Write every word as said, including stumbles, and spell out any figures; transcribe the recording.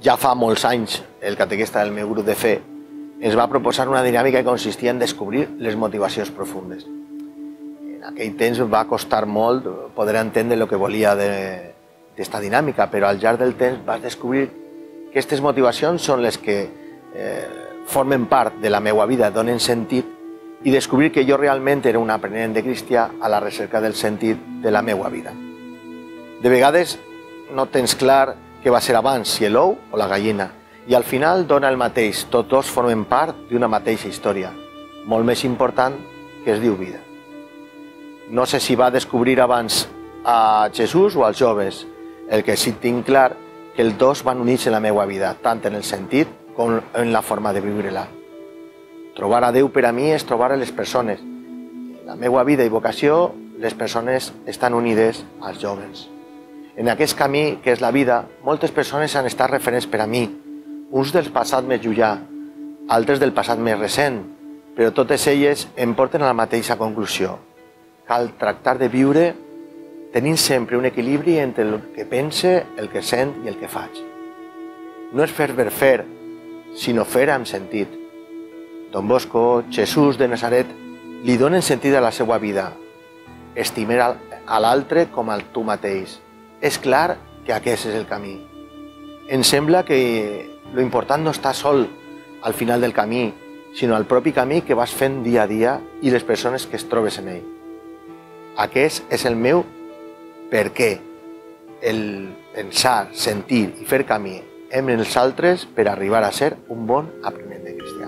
ja fa molts anys el catequista del meu grup de fe ens va proposar una dinàmica que consistia en descobrir les motivacions profundes. En aquell temps va costar molt poder entendre el que volia d'aquesta dinàmica, però al llarg del temps vas descobrir que aquestes motivacions són les que eh, formen part de la meva vida, donen sentit, i descobrir que jo realment era un aprenent de cristià a la recerca del sentit de la meva vida. De vegades no tens clar què va ser abans, si l'ou o la gallina, i al final dona el mateix, tots dos formen part d'una mateixa història, molt més important, que es diu vida. No sé si va descobrir abans a Jesús o als joves, el que sí tinc clar que els dos van unir-se en la meva vida, tant en el sentit com en la forma de viure-la. Trobar a Déu per a mi és trobar a les persones. En la meva vida i vocació, les persones estan unides als joves. En aquest camí, que és la vida, moltes persones han estat referents per a mi, uns del passat més llunyà, altres del passat més recent, però totes elles em porten a la mateixa conclusió. Cal tractar de viure tenint sempre un equilibri entre el que pense, el que sent i el que faig. No és fer per fer, sinó fer amb sentit. Don Bosco, Jesús de Nazaret, li donen sentit a la seva vida. Estimar a l'altre com a tu mateix. És clar que aquest és el camí. Em sembla que lo important no està sol al final del camí, sinó al propi camí que vas fent dia a dia i les persones que es trobes en ell. Aquest és el meu per què. El pensar, sentir i fer camí amb els altres per arribar a ser un bon aprenent de cristià.